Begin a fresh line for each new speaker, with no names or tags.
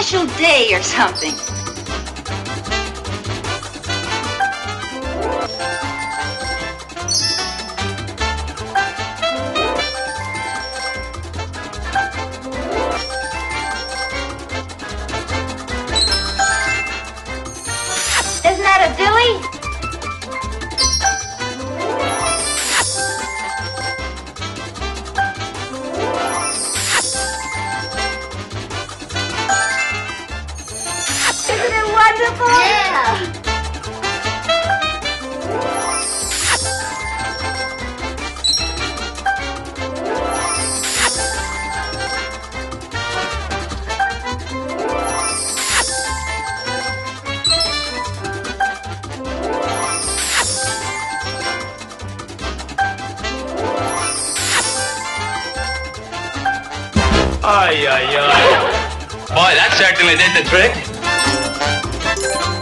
special day or something. Isn't that a dilly? Isn't it wonderful?
Yeah.
Ay, ay, ay. Boy, that certainly did the trick.